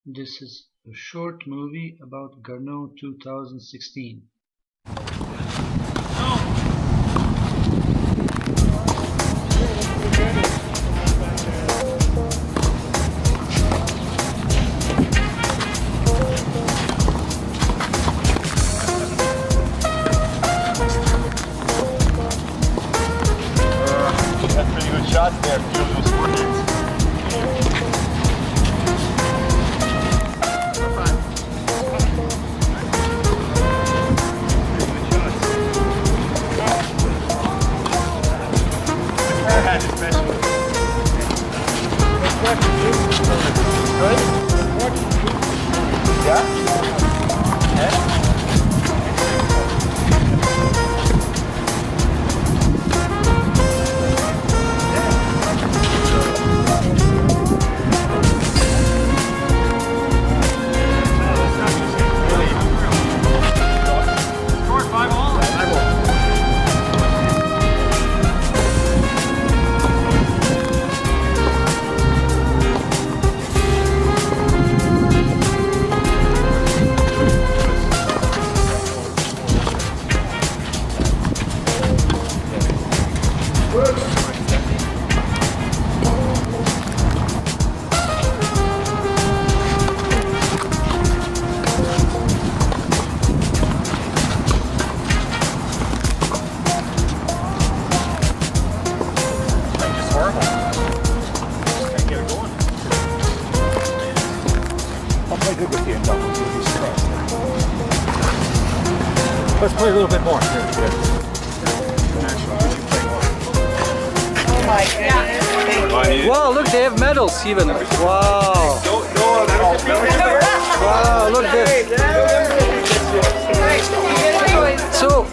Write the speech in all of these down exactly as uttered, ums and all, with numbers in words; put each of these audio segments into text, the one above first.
This is a short movie about Garneau two thousand sixteen. That's pretty good shots there. Beautiful coordinates. Let's play a little bit more. Oh my goodness. Wow, look, they have medals even. Wow. Wow, look at this. So,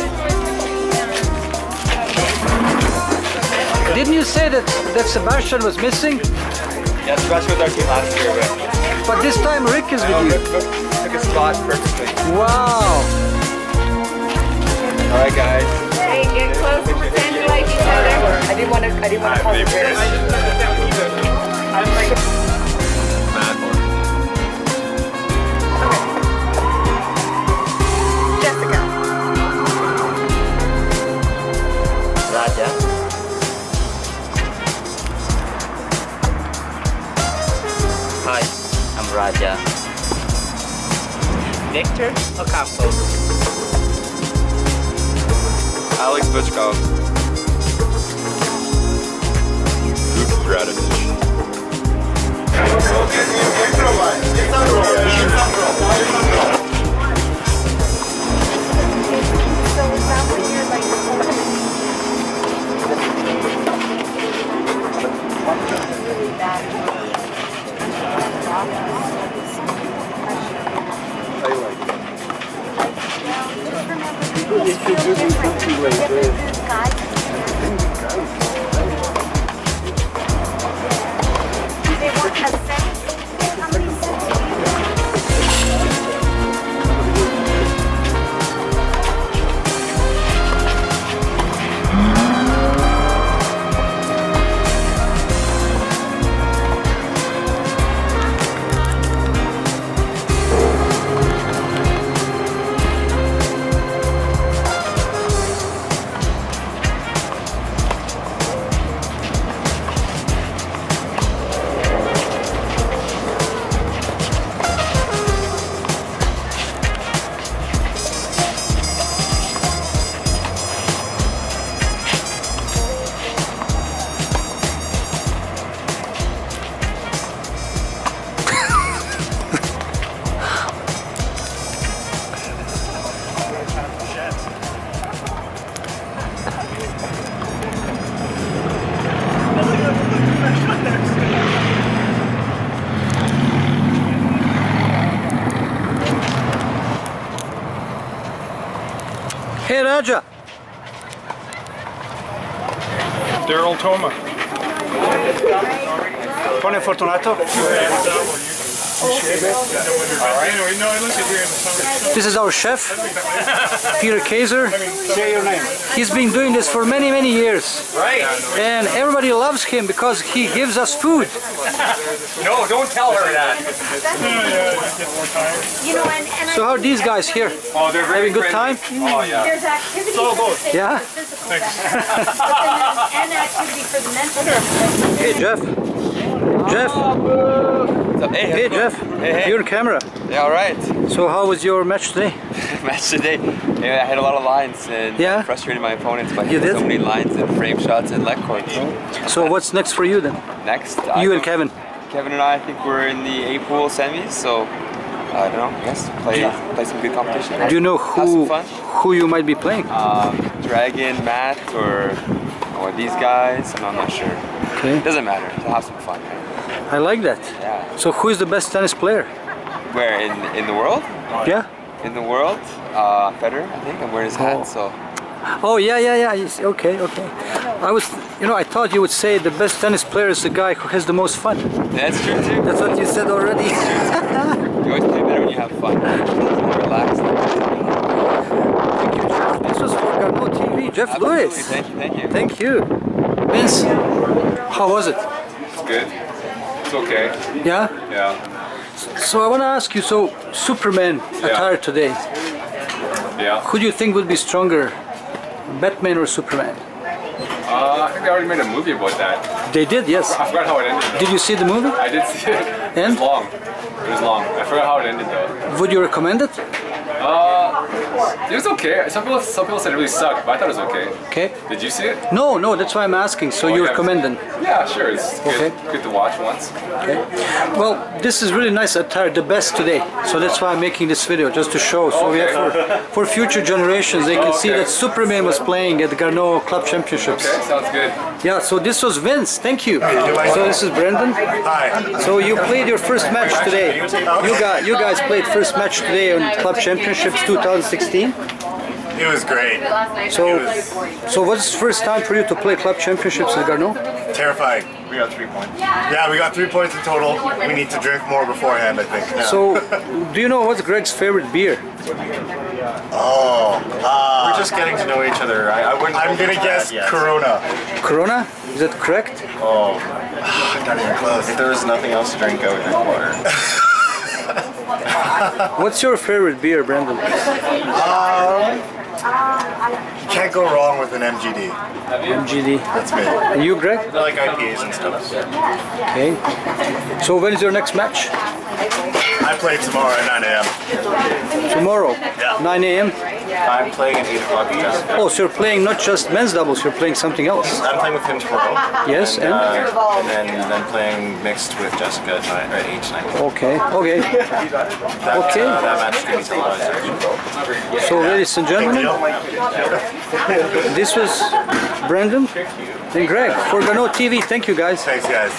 didn't you say that, that Sebastian was missing? Yeah, Sebastian was our team last year, but... But this time Rick is with you. Took a spot perfectly. Wow. Alright guys. Hey, get close and pretend you like each other. I didn't want to, I didn't want to call you weird. I'm like... Mad one. Okay. Jessica. Raja. Hi, I'm Raja. Victor Ocampo. Alex Butchkov. Luke Radovich. So is that what you're like? Really bad. I like it. People used to do this two ways. They want a set. How many sets? Hey Raja. Daryl Toma. Buon fortunato. This is our chef, Peter Kaiser. Say your name. He's been doing this for many, many years. Right. And everybody loves him because he gives us food. No, don't tell her that. You know, and, and So how are these guys here? Oh, they're very Having a good friendly. time? Oh, yeah. there's activity So for good. the Yeah? physical benefit, but then and activity for the mental benefit. Hey Jeff. Jeff. Hey, Hey Jeff. Hey, hey. You're on camera. Yeah, all right. So how was your match today? Match today. Yeah, I had a lot of lines and Yeah? frustrated my opponents by You hitting so did? many lines and frame shots and leg cords. So what's next for you then? Next, You I and Kevin. Kevin and I, I think we're in the A pool semis, so I don't know. I guess play play some good competition. Do you know Have some who fun. who you might be playing? Um, Dragon, Matt, or or these guys. I'm not sure. Okay. It doesn't matter. So have some fun. Right? I like that. Yeah. So who is the best tennis player? Where in in the world? Yeah? In the world, uh, Federer, I think. I'm wearing his hat, Oh. so. Oh yeah, yeah, yeah. Yes, okay, okay. I was, you know, I thought you would say the best tennis player is the guy who has the most fun. That's true too. That's what you said already. You always play better when you have fun. Relax. Thank you, Jeff. This was for Garneau T V. Jeff Absolutely. Lewis. Thank you, thank you. Thank you. Vince, how was it? It's good. It's okay. Yeah? Yeah. So I want to ask you, so Superman attire today, Yeah. who do you think would be stronger, Batman or Superman? Uh, I think they already made a movie about that. They did, yes. I forgot how it ended. Though. Did you see the movie? I did see it. It And? was long. It was long. I forgot how it ended though. Would you recommend it? Uh, it was okay. Some people, some people said it really sucked, but I thought it was okay. Okay. Did you see it? No, no, that's why I'm asking. So Oh, you yeah. recommend it? Yeah, sure. It's good. Okay. Good to watch once. Okay. Well, this is really nice attire, the best today. So that's why I'm making this video, just to show. So we have for, for future generations, they can see Okay. that Superman was playing at the Garneau Club Championships. Okay, sounds good. Yeah, so this was Vince, thank you. So this is Brendan. Hi. So you played your first match today. You guys, you guys played first match today on Club Championships two thousand sixteen. It was great. So, so what's the first time for you to play Club Championships at Garneau? Terrifying. We got three points. Yeah, we got three points in total. We need to drink more beforehand, I think. So, do you know what's Greg's favorite beer? Oh, uh, We're just getting to know each other. I, I wouldn't. I'm gonna guess yes. Corona. Corona? Is that correct? Oh, Not even close. if there was nothing else to drink, I would drink water. What's your favorite beer, Brendan? Um, can't go wrong with an M G D. M G D. That's me. And you, Greg? I like I P As and stuff. Okay. So when is your next match? I play tomorrow at nine A M Tomorrow, Yeah. nine A M I'm playing at eight o'clock. Yeah. Oh, so you're playing not just men's doubles, you're playing something else. I'm playing with him tomorrow. Yes, and? Uh, and then then playing mixed with Jessica at nine, or at eight tonight. Okay, okay. That, Okay. Uh, that match is going to be televised, actually. So ladies and gentlemen, this was Brendan and Greg for Garneau T V. Thank you guys. Thanks, guys.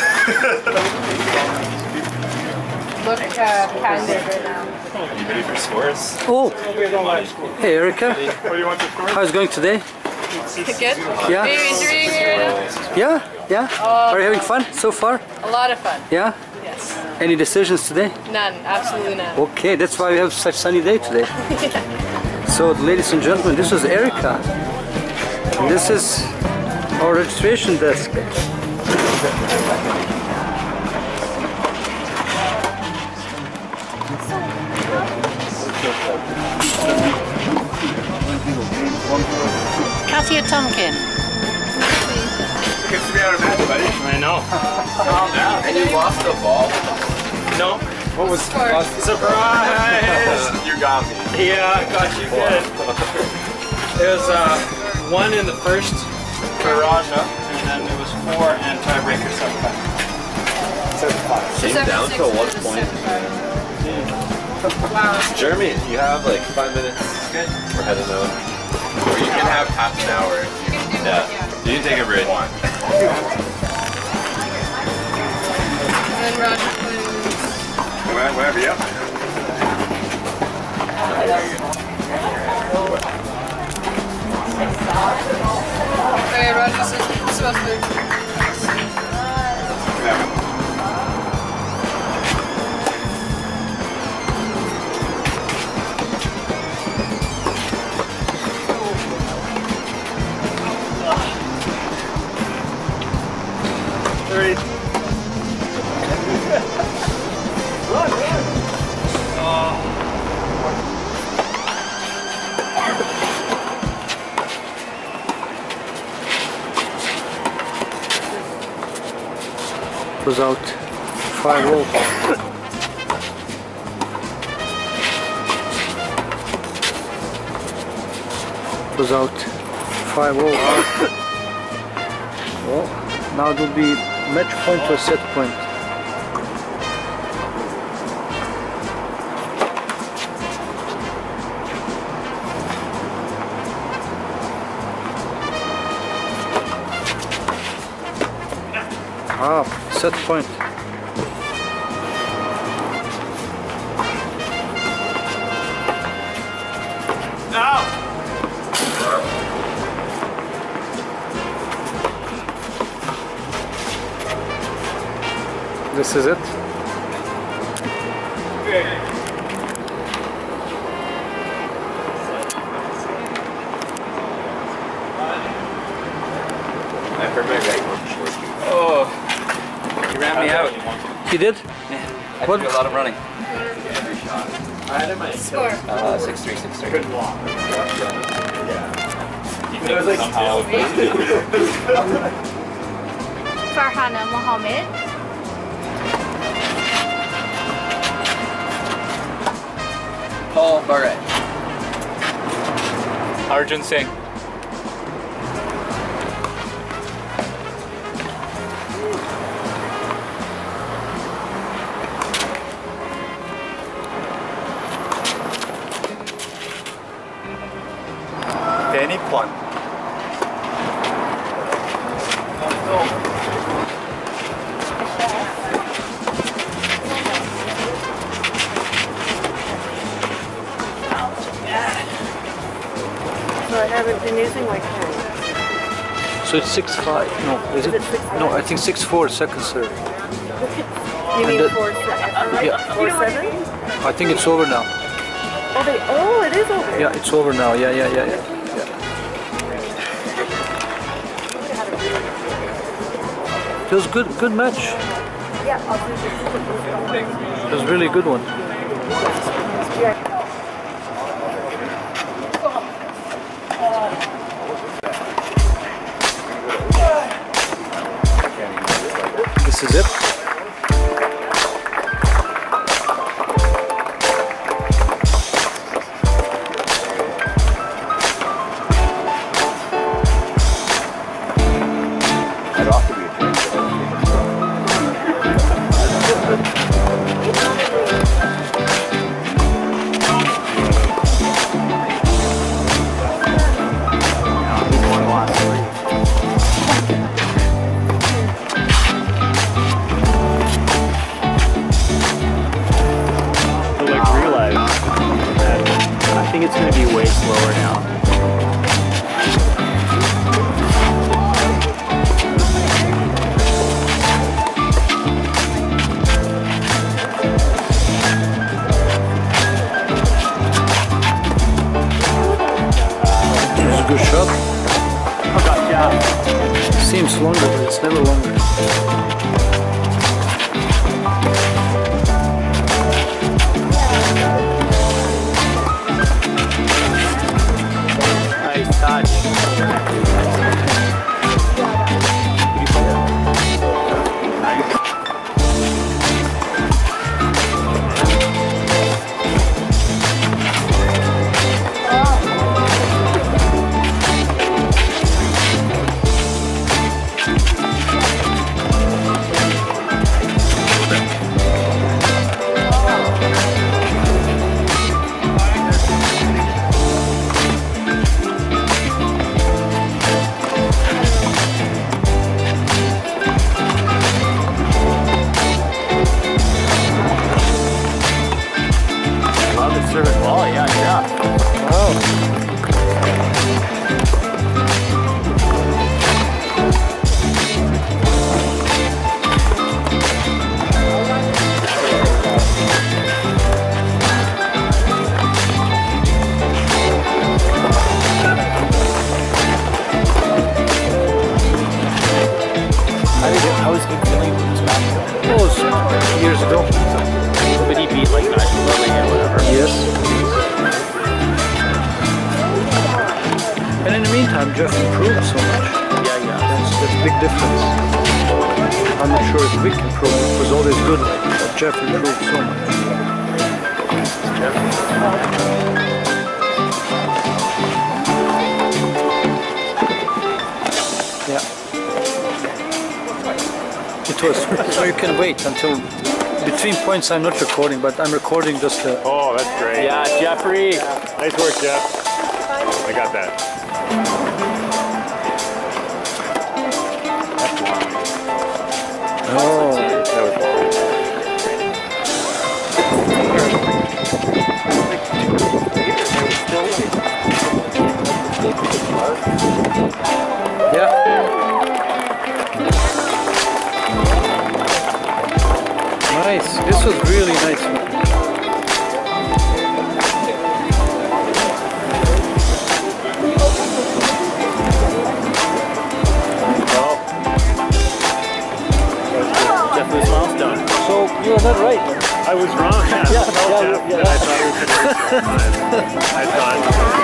Look uh, kind of right now. You ready for scores? Oh, hey Erica, how's it going today? Good. Yeah, Are you interviewing me right now? yeah, yeah. Are you having fun so far? A lot of fun. Yeah. Yes. Any decisions today? None. Absolutely none. Okay, that's why we have such sunny day today. So, ladies and gentlemen, this was Erica. And this is our registration desk. Katia Tonkin. Good to be out of match, buddy. I know. Calm down. And you lost the ball. No. What was Surprise! You got me. Yeah, I got you good. It was uh, one in the first for Raja, and then it was four and tiebreaker seven five. Came down to one point. Jeremy, you have like five minutes. Good. We're heading out. Or you can have half an hour. Yeah. You can take a break. And then Roger plays. Whatever, yeah. Okay, Roger's supposed to. was out five all. It was out five all. Well, now it will be match point or set point. Ah, set point. This is it. I hurt my right. Oh, he ran me out. He did? Yeah, I What? do a lot of running. Score. Uh, six three, six three. Farhana Mohammed. Paul Barrett. Arjun Singh. Danny Kwan. So I haven't been using my pen. So it's six five. No, is Is it? it six five? No, I think six four second serve. You mean that- four seven? Yeah. Four seven? I think it's over now. Oh, they, oh, it is over. Yeah, it's over now. Yeah, yeah, yeah, yeah. yeah. It was good, good match. Yeah, I'll do this. It was really good one. This is it. I'd offer you a drink. Like realize that I think it's going to be way slower now. It was a good shot. Oh god, yeah. Seems longer, but it's never longer. Nice touch. Love the service ball, yeah, yeah. Oh. How did it, how was he feeling with this match? That was years ago. But he beat like Nigel Lilly or whatever. Yes. And in the meantime, Jeff improved so much. Yeah, yeah. That's, that's a big difference. I'm not sure if Vic improved. It was always good, like, but Jeff improved so much. Yeah. It was. So you can wait until between points. I'm not recording, but I'm recording just the. Oh, that's great. Yeah, Jeffrey. Nice work, Jeff. I got that. Oh, that was yeah. Nice. This was really nice. So you were not right. I was wrong. Yeah, yeah, no, yeah, Jeff. yeah. I thought you were I thought.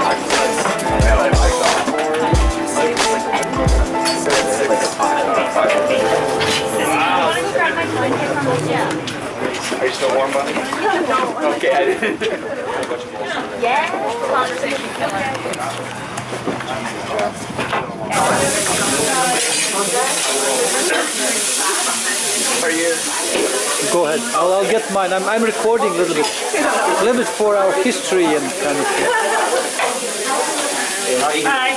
Are you still warm, buddy? Okay, I didn't. Yeah, conversation killer. Are you? Go ahead. I'll, I'll get mine. I'm, I'm recording a little bit, a little bit for our history and kind of thing. Hi.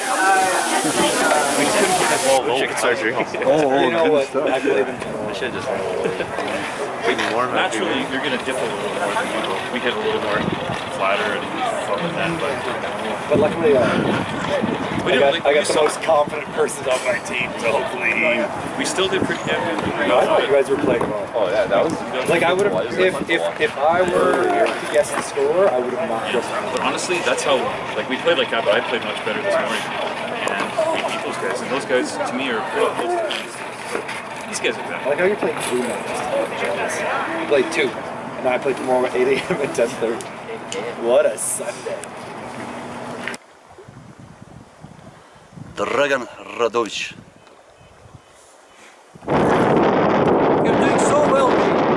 Chicken surgery. Oh, oh, You know what? stuff. I believe in I should just keep me warm. Naturally, you're going to dip a little more than we will. We get a little more flatter and stuff like that, but But luckily, uh, we, I did, got, like, I we, got the still, most confident person on my team, so hopefully he... we still did pretty damn good. I thought you guys were playing well. Oh yeah, that was Like I would have, if, if, if I were to guess the score, I would have not guessed But honestly, that's how, like, we played like that, but I played much better this morning. And we beat those guys. And those guys, to me, are pretty close to friends. These guys are I bad. like how you're playing three minutes. You played two, and I played tomorrow at eight A M and ten thirty. What a Sunday. Dragan Radovic. You're doing so well.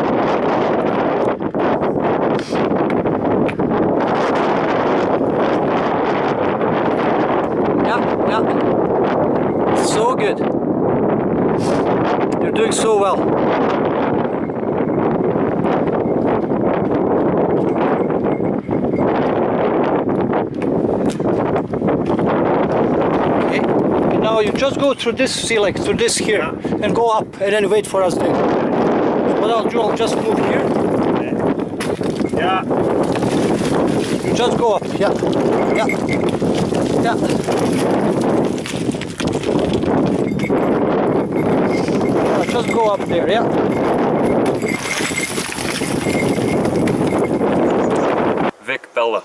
Yeah, yeah. So good. You're doing so well. Okay. And now you just go through this, see, like through this here, and go up, and then wait for us there. What I'll do, I'll just move here. Yeah. You just go up. Yeah. Yeah. Yeah. Uh, just go up there. Yeah. Vic Bella.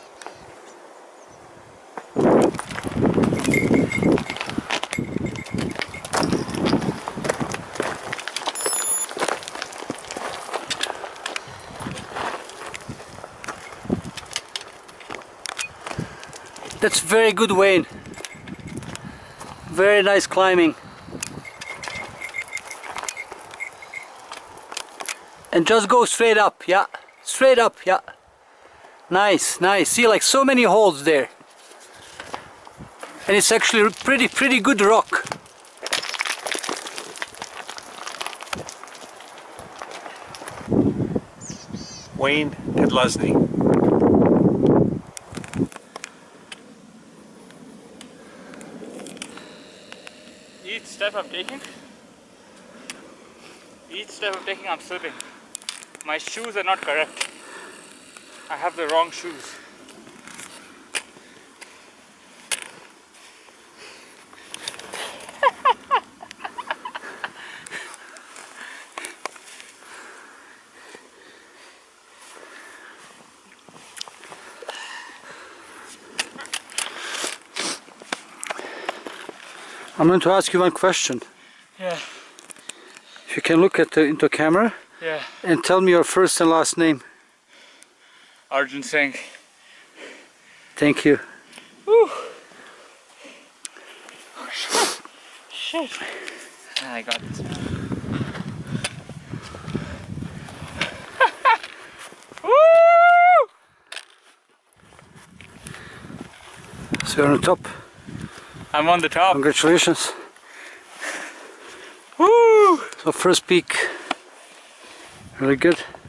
That's very good, Wayne. Very nice climbing. And just go straight up, yeah. Straight up, yeah. Nice, nice. See, like so many holes there. And it's actually pretty, pretty good rock. Wayne Kedlesny. Each step I'm taking, each step I'm taking, I'm slipping. My shoes are not correct. I have the wrong shoes. I'm going to ask you one question. Yeah. If you can look at the into camera, Yeah. and tell me your first and last name. Arjun Singh. Thank you. Woo. Oh, shit. Shit. I got this. So you're on the top. I'm on the top. Congratulations. Woo! So first peak, really good.